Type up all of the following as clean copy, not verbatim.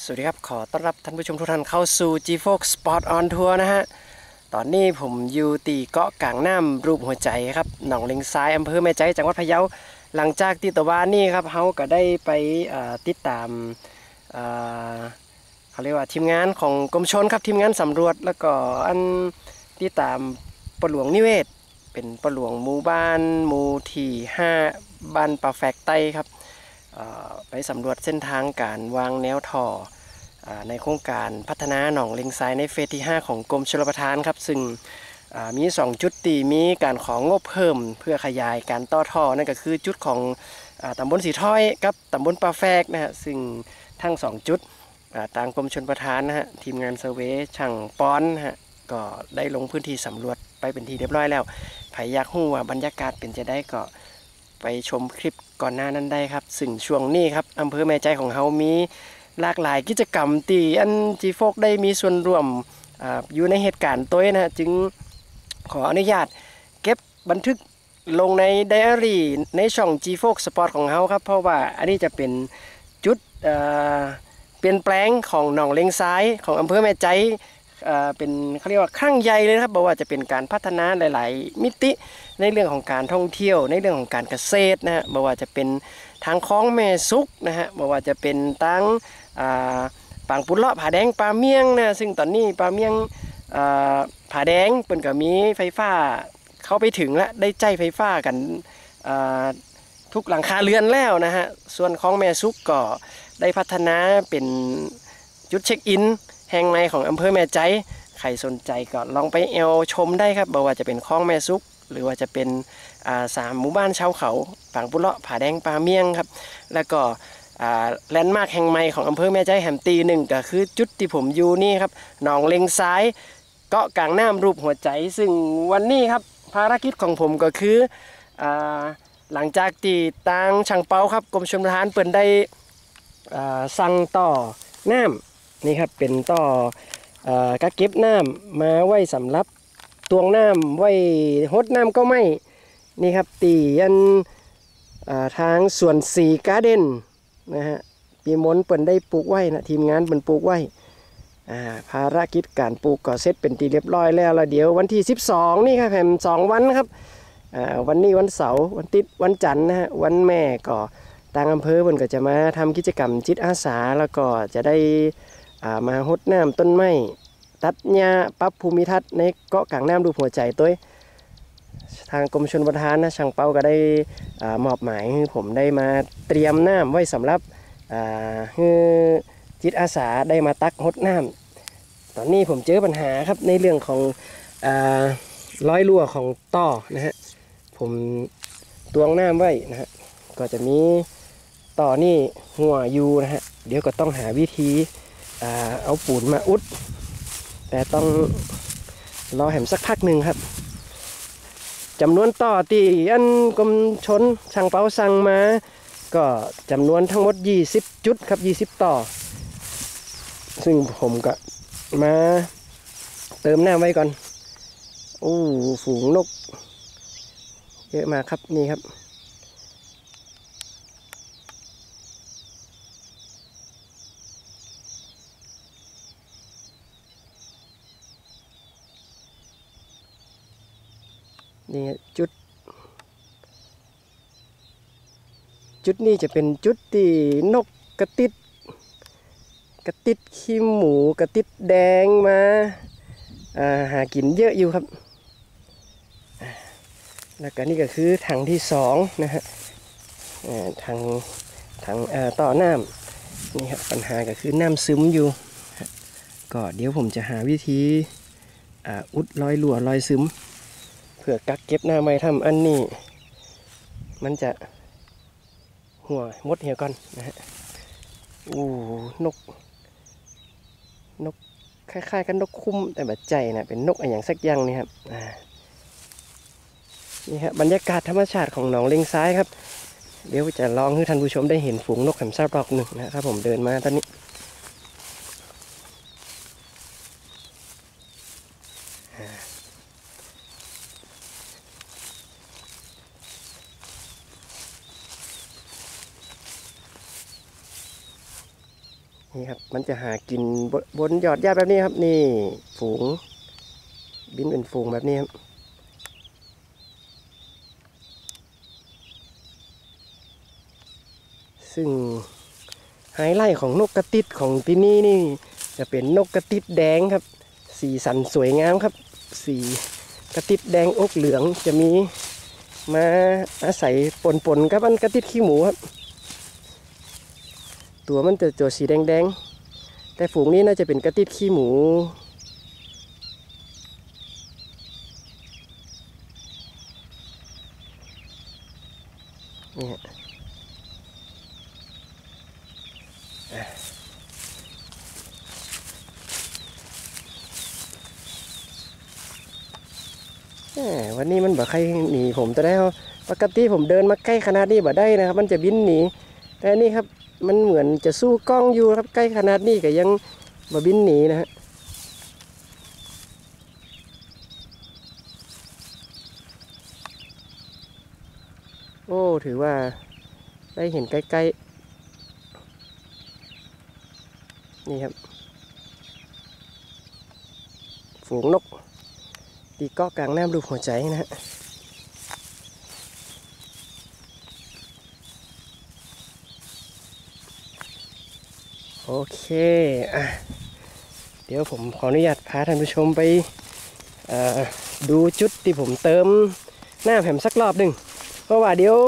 สวัสดีครับขอต้อนรับท่านผู้ชมทุกท่านเข้าสู่ G4 Sport on Tour นะฮะตอนนี้ผมอยู่ตีเกาะกลางน้ำรูปหัวใจครับหนองเลงซ้ายอำเภอแม่ใจจังหวัดพะเยาหลังจากที่ตะวันนี่ครับเขาก็ได้ไปติดตามเขาเรียกว่าทีมงานของกรมชลครับทีมงานสำรวจแล้วก็อันติดตามปลาหลวงนิเวศเป็นปลาหลวงหมู่บ้านหมู่ที่5บ้านป่าแฝกใต้ครับไปสำรวจเส้นทางการวางแนวท่อในโครงการพัฒนาหนองเลงซ้ายในเฟสที่5ของกรมชลประทานครับซึ่งมี2จุดที่มีการของงบเพิ่มเพื่อขยายการต่อท่อนั่นก็คือจุดของตำบลสีถ้อยกับตำบลป่าแฝกนะฮะซึ่งทั้ง2จุดทางกรมชลประทานนะฮะทีมงานเซอร์เวย์ช่างป้อนนะฮะก็ได้ลงพื้นที่สำรวจไปเป็นที่เรียบร้อยแล้วใครอยากรู้ว่าบรรยากาศเป็นจะได้ก็ไปชมคลิปก่อนหน้านั้นได้ครับซึ่งช่วงนี้ครับอำเภอแม่ใจของเฮามีหลากหลายกิจกรรมที่อันจีโฟกได้มีส่วนร่วมอยู่ในเหตุการณ์ตัวนะจึงขออนุญาตเก็บบันทึกลงในไดอารี่ในช่อง G4 Sport ของเฮาครับเพราะว่าอันนี้จะเป็นจุดเปลี่ยนแปลงของหนองเลงซ้ายของอำเภอแม่ใจเป็นเขาเรียกว่าครั้งใหญ่เลยครับบอกว่าจะเป็นการพัฒนาหลายๆมิติในเรื่องของการท่องเที่ยวในเรื่องของการเกษตรนะฮะบอกว่าจะเป็นทางคลองแม่ซุกนะฮะบอกว่าจะเป็นตั้งปางปุเลาะผาแดงปลาเมี่ยงนะซึ่งตอนนี้ปลาเมี่ยงผาแดงเปิ่นก็มีไฟฟ้าเข้าไปถึงแล้วได้ใจไฟฟ้ากันทุกหลังคาเรือนแล้วนะฮะส่วนคลองแม่ซุกก็ได้พัฒนาเป็นจุดเช็คอินแห่งใหม่ของอำเภอแม่ใจใครสนใจก็ลองไปแอลชมได้ครับบอกว่าจะเป็นคลองแม่ซุกหรือว่าจะเป็น3 หมู่บ้านชาวเขาปางปุเลาะผาแดงปลาเมี่ยงครับแล้วก็แลนด์มาร์คแห่งใหม่ของอำเภอแม่ใจแหมตีหนึ่งก็คือจุดที่ผมอยู่นี่ครับหนองเลงซ้ายเกาะกลางน้ำรูปหัวใจซึ่งวันนี้ครับภารกิจของผมก็คือหลังจากที่ทางช่างเปาครับกรมชลประทานเปิดได้สั่งต่อน้ำนี่ครับเป็นต่อกักเก็บน้ำมาไว้สำหรับตวงน้ำไว้หดน้ำก็ไม่นี่ครับตีอันทางสวนสีการ์เด้นนะฮะปีมนเปิ่นได้ปลูกไว้นะทีมงานเปิ่นปลูกไว้ภารกิจการปลูกก็เสร็จเป็นที่เรียบร้อยแล้วเดี๋ยววันที่12นี่ครับแหม2 วันครับวันนี้วันเสาร์วันติดวันจันทร์นะฮะวันแม่ก็ทางอำเภอเปิ่นก็จะมาทำกิจกรรมจิตอาสาแล้วก็จะได้มาหดน้ำต้นไม้ตัดหญ้าปรับภูมิทัศน์ในเกาะกลางน้ำดูหัวใจตัวทางกรมชลประทานนะช่างเปาก็ได้มอบหมายให้ผมได้มาเตรียมน้ำไว้สำหรับให้จิตอาสาได้มาตักหดน้ำตอนนี้ผมเจอปัญหาครับในเรื่องของร้อยรั่วของต่อนะฮะผมตวงน้ำไว้นะฮะก็จะมีต่อนี่หัวยูนะฮะเดี๋ยวก็ต้องหาวิธีเอาปูนมาอุดแต่ต้องรอแหมสักพักหนึ่งครับจำนวนต่อที่อันกรมชลช่างเปาสั่งมาก็จำนวนทั้งหมด20 จุดครับ20 ต่อซึ่งผมก็มาเติมน้ำไว้ก่อนโอ้ฝูงนกเยอะมากครับนี่ครับนี่จุดนี้จะเป็นจุดที่นกกระติดขี้หมูกระติดแดงมาหากินเยอะอยู่ครับแล้วก็นี่ก็คือถังที่2นะฮะถังต่อน้ำนี่ครับปัญหาก็คือน้ำซึมอยู่ก็เดี๋ยวผมจะหาวิธีอุดรอยรั่วรอยซึมเพื่อกักเก็บน้ำไว้ทำอันนี้มันจะหัวมดเหี่ยวก่อนนะฮะนกคล้ายๆกันนกคุ้มแต่แบบใจนะเป็นนกอะไรอย่างสักอย่างนี่ครับนี่ครับบรรยากาศธรรมชาติของหนองเลงซ้ายครับเดี๋ยวจะลองให้ท่านผู้ชมได้เห็นฝูงนกแหมซาบดอกหนึ่งนะครับผมเดินมาตอนนี้นี่ครับมันจะหากินบนยอดหญ้าแบบนี้ครับนี่ฝูงบินเป็นฝูงแบบนี้ครับซึ่งไฮไลท์ของนกกระติดของที่นี่นี่จะเป็นนกกระติดแดงครับสีสันสวยงามครับสีกระติดแดงอกเหลืองจะมีมาอาศัยปนกับอันกระติดขี้หมูครับตัวมันจะตัวสีแดงแต่ฝูงนี้น่าจะเป็นกระติดขี้หมูนี่ฮะวันนี้มันบ่ใครหนีผมจะได้ปกติผมเดินมาใกล้ขนาดนี้บ่ได้นะครับมันจะบินหนีแต่นี่ครับมันเหมือนจะสู้กล้องอยู่ครับใกล้ขนาดนี้ก็ยังบ่บินหนีนะฮะโอ้ถือว่าได้เห็นใกล้ๆนี่ครับฝูงนกตีเกาะกลางน้ำรูปหัวใจนะฮะโอเคเดี๋ยวผมขออนุญาตพาท่านผู้ชมไปดูจุดที่ผมเติมหน้าแผมสักรอบหนึ่งเพราะว่าเดี๋ยว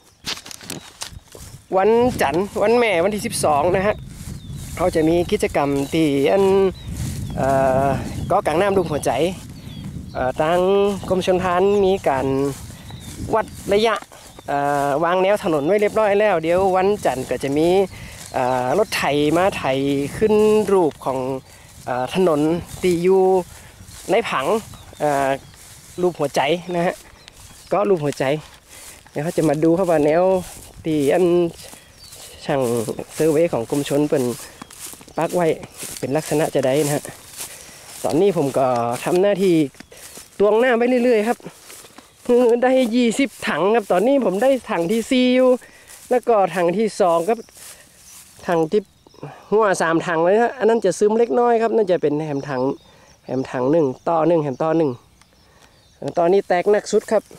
วันจันทร์วันแม่วันที่12นะฮะเขาจะมีกิจกรรมที่อันเกาะกลางน้ำรูปหัวใจทางกรมชลประทานมีการวัดระยะวางแนวถนนไว้เรียบร้อยแล้วเดี๋ยววันจันทร์ก็จะมีรถไถมาไถขึ้นรูปของถนนตีอยู่ในผังรูปหัวใจนะฮะก็รูปหัวใจเดี๋ยวเขาจะมาดูครับว่าแนวตีอันช่างเซอร์เวย์ของกรมชลเป็นปักไว้เป็นลักษณะจะได้นะฮะตอนนี้ผมก็ทำหน้าที่ตวงหน้าไปเรื่อยๆครับได้20ถังครับตอนนี้ผมได้ถังที่4อยู่แล้วก็ถังที่2ครับถังที่หัว3ถังเลยครับอันนั้นจะซึมเล็กน้อยครับน่าจะเป็นแหมถัง1ต่อ1แหมต่อ1ตอนนี้แตกหนักสุดครับ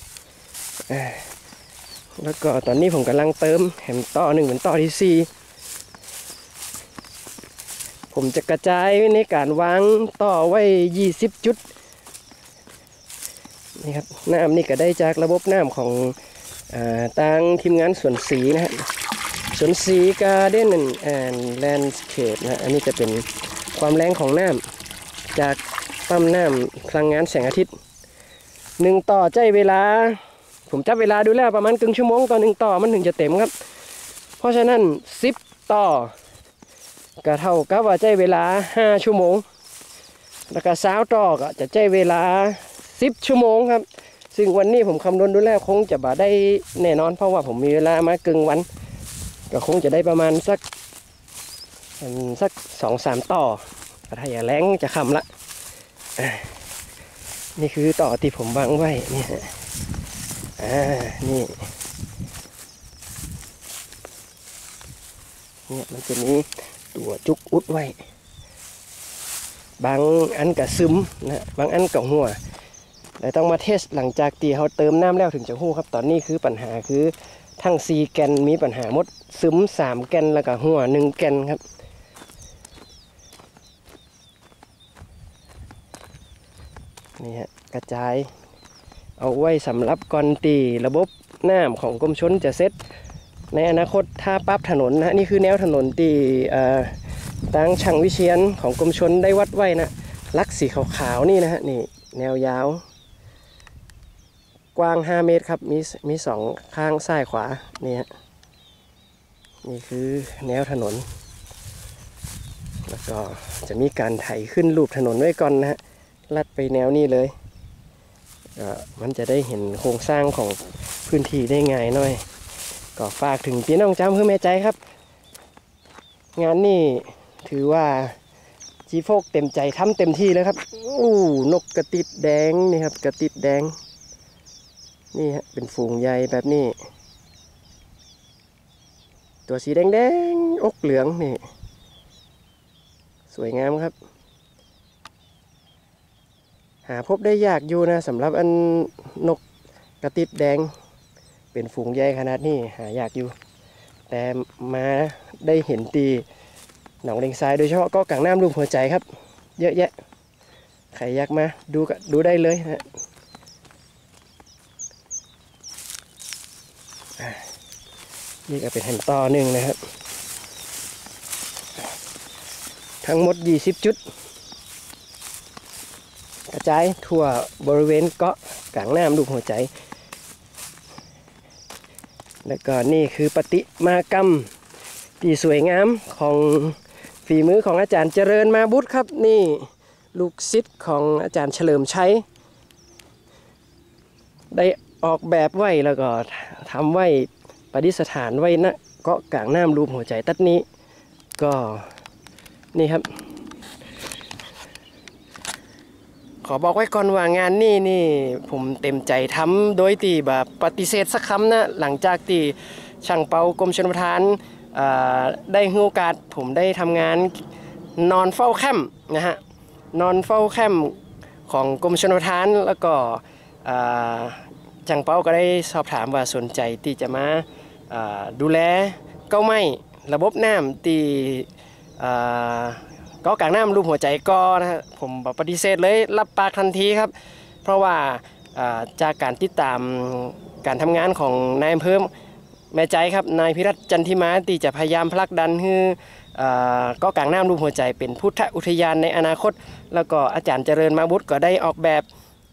แล้วก็ตอนนี้ผมกำลังเติมแหมต่อ1เป็นต่อที่4ผมจะกระจายในการวางต่อไว้20จุดนี่ครับน้ำนี่ก็ได้จากระบบน้ำของทางทีมงานสวนสีนะฮะสวนสีการ์เด้นแอนด์แลนด์สเคปนะอันนี้จะเป็นความแรงของน้ำจากปั๊มน้ำพลังงานแสงอาทิตย์1ต่อใจเวลาผมจับเวลาดูแล้วประมาณครึ่งชั่วโมงต่อ1ต่อมันถึงจะเต็มครับเพราะฉะนั้น10ต่อก็เท่ากับว่าใจเวลา5ชั่วโมงแล้วก็20ต่อก็จะใจเวลา10ชั่วโมงครับซึ่งวันนี้ผมคำนวณดูแล้วคงจะบ่ได้แน่นอนเพราะว่าผมมีเวลามากึ่งวันก็คงจะได้ประมาณสัก 2-3 ต่อถ้าอย่าแรงจะคำละนี่คือต่อที่ผมวางไว้นี่ฮะนี่มันจะมีตัวจุกอุดไว้บางอันก็ซึมนะบางอันก็หัวแต่ต้องมาเทสหลังจากที่เขาเติมน้ำแล้วถึงจะหู้ครับตอนนี้คือปัญหาคือทั้ง4แกนมีปัญหาหมดซึม3แกนแล้วก็หัว1แกนครับนี่ฮะกระจายเอาไว้สำหรับก่อนตีระบบน้ำของกรมชลจะเสร็จในอนาคตถ้าปรับถนนนะนี่คือแนวถนนที่ทางช่างวิเชียรของกรมชลได้วัดไว้นะลักสีขาวๆนี่นะฮะนี่แนวยาวกว้าง5เมตรครับมี2ข้างซ้ายขวานี่ฮะนี่คือแนวถนนแล้วก็จะมีการไถขึ้นรูปถนนไว้ก่อนนะฮะลัดไปแนวนี้เลยมันจะได้เห็นโครงสร้างของพื้นที่ได้ง่ายหน่อยก็ฝากถึงพี่น้องจ้าเพื่อแม่ใจครับงานนี้ถือว่าจีโฟกเต็มใจทำเต็มที่แล้วครับนกกระติดแดงนี่ครับกระติดแดงนี่ฮะเป็นฝูงใหญ่แบบนี้ตัวสีแดงอกเหลืองนี่สวยงามครับหาพบได้ยากอยู่นะสำหรับอันนกกระติดแดงเป็นฝูงใหญ่ขนาดนี้หายากอยู่แต่มาได้เห็นตีหนองเลงทรายโดยเฉพาะก็กลางน้ำรูปหัวใจครับเยอะแยะใครอยากมาดูก็ดูได้เลยนะนี่ก็เป็นแผ่นต่อหนึ่งนะครับทั้งหมด20จุดกระจายทั่วบริเวณเกาะกลางน้ำรูปหัวใจแล้วก็นี่คือประติมากรรมที่สวยงามของฝีมือของอาจารย์เจริญมาบุตรครับนี่ลูกศิษย์ของอาจารย์เฉลิมชัยได้ออกแบบไว้แล้วก็ทำไว้ประดิษฐานไว้ณเกาะกลางน้ำรูปหัวใจตัดนี้ก็นี่ครับขอบอกไว้ก่อนว่างานนี่ผมเต็มใจทำโดยที่แบบปฏิเสธสักคำนะหลังจากที่ช่างเปากรมชลประทานได้ให้โอกาสผมได้ทำงานนอนเฝ้าแคมป์นะฮะนอนเฝ้าแคมป์ของกรมชลประทานแล้วก็ช่างเปาก็ได้สอบถามว่าสนใจที่จะมาดูแลเก้าไม้ระบบน้ำที่ก็กลางน้ำรูปหัวใจก็นะฮะผมปฏิเสธเลยรับปากทันทีครับเพราะว่าจากการติดตามการทำงานของนายอำเภอแม่ใจครับนายพิรัตน์จันทิมาที่จะพยายามผลักดันให้ก็กลางน้ำรูปหัวใจเป็นพุทธอุทยานในอนาคตแล้วก็อาจารย์เจริญมาบุตรก็ได้ออกแบบ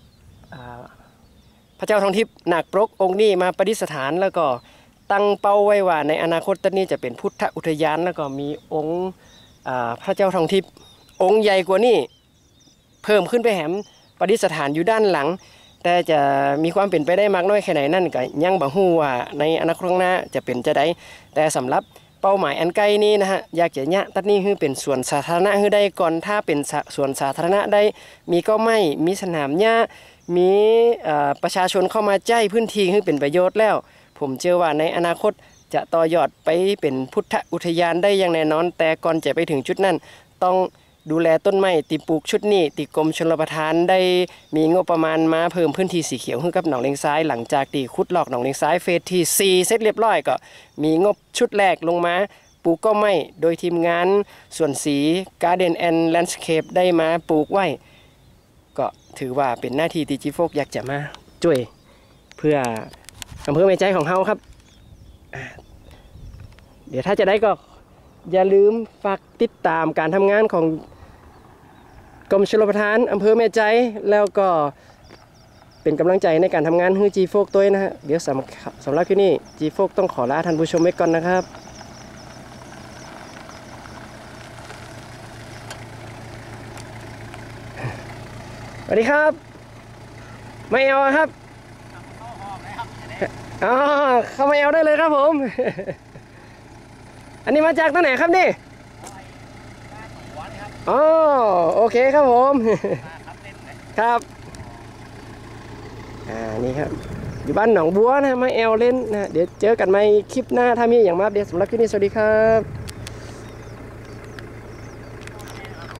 พระเจ้าทองทิพย์นาคปรกองค์นี้มาประดิษฐานแล้วก็ตั้งเป้าไว้ว่าในอนาคตต้นนี้จะเป็นพุทธอุทยานแล้วก็มีองค์พระเจ้าทองทิพย์องค์ใหญ่กว่านี้เพิ่มขึ้นไปแหมประดิษฐานอยู่ด้านหลังแต่จะมีความเป็นไปได้มากน้อยแค่ไหนนั่นก็ยังบ่ฮู้ว่าในอนาคตข้างหน้าจะเป็นจะได้แต่สำหรับเป้าหมายอันใกล้นี้นะฮะอยากจะเนี่ยตัดนี้คือเป็นสวนสาธารณะให้ได้ก่อนถ้าเป็นสวนสาธารณะได้มีก็ไม่มีสนามหญ้ามีประชาชนเข้ามาใจพื้นที่ให้เป็นประโยชน์แล้วผมเชื่อว่าในอนาคตจะต่อยอดไปเป็นพุทธอุทยานได้อย่างแน่นอนแต่ก่อนจะไปถึงจุดนั้นต้องดูแลต้นไม้ติปลูกชุดนี้ติกรมชลประทานได้มีงบประมาณมาเพิ่มพื้นที่สีเขียวให้กับหนองเลงซ้ายหลังจากที่ขุดลอกหนองเลงซ้ายเฟสที่4เสร็จเรียบร้อยก็มีงบชุดแรกลงมาปลูกก็ไม่โดยทีมงานส่วนสี Garden and Landscape ได้มาปลูกไว้ก็ถือว่าเป็นหน้าที่ที่จีโฟกอยากจะมาช่วยเพื่ออำเภอแม่ใจของเฮาครับเดี๋ยวถ้าจะได้ก็อย่าลืมฝากติดตามการทำงานของกรมชลประทานอำเภอแม่ใจแล้วก็เป็นกำลังใจในการทำงานให้จีโฟกตัวนะฮะเดี๋ยวสำหรับที่นี่จีโฟกต้องขอลาท่านผู้ชมไว้ก่อนนะครับสวัสดีครับไม่เอาครับอ๋อเข้ามาเอาได้เลยครับผมอันนี้มาจากที่ไหนครับนี่อ๋อโอเคครับผมครับนี่ครับอยู่บ้านหนองบัวนะมาแอลเล่นนะเดี๋ยวเจอกันใหม่คลิปหน้าถ้ามีอย่างมาเดี๋ยวสำหรับคลิปนี้สวัสดีครับ